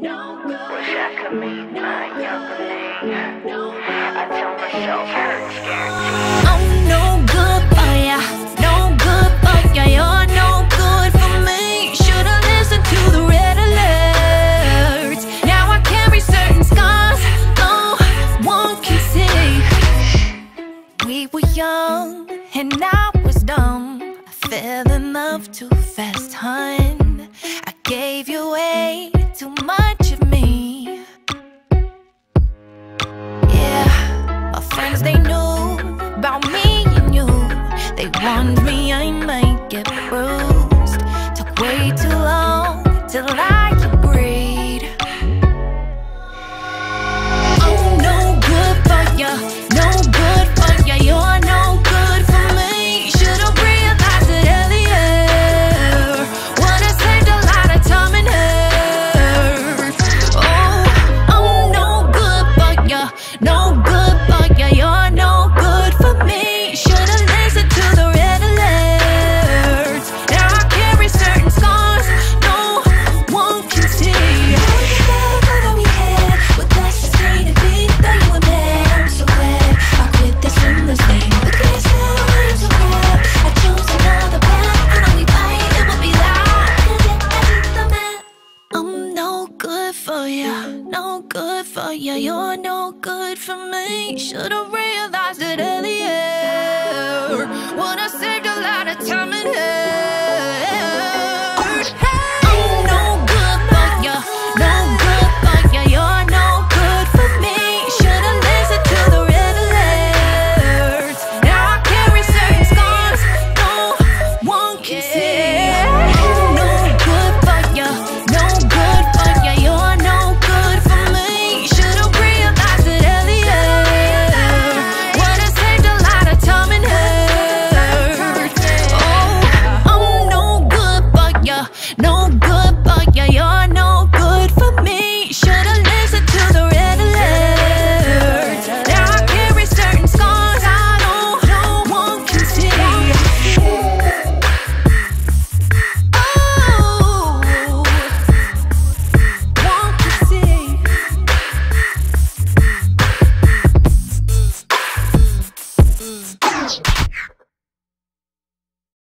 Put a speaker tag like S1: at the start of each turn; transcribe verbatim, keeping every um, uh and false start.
S1: Wish I could meet my younger me. I tell myself hurts guaranteed.
S2: I'm no good for ya, no good for ya. You're no good for me. Should've listened to the red alerts. Now I carry certain scars no one can see. We were young and I was dumb. I fell in love too fast, hun. I gave you way too much of me. Yeah, my friends, they knew about me and you. They warned me I might get bruised. Took way too long till I could breathe. I'm no good for ya, no good for ya. You're no good for me. Should've realized it earlier. Would've saved a lot of time and hurt. Oh, I'm no good for ya, no good for ya. You're no good for me. Should've listened to the red alerts. Now I carry certain scars no one can see. I'm no good for ya, no good for ya. You're no good for me. Should've realized it earlier. Would've saved a lot of time and hurt.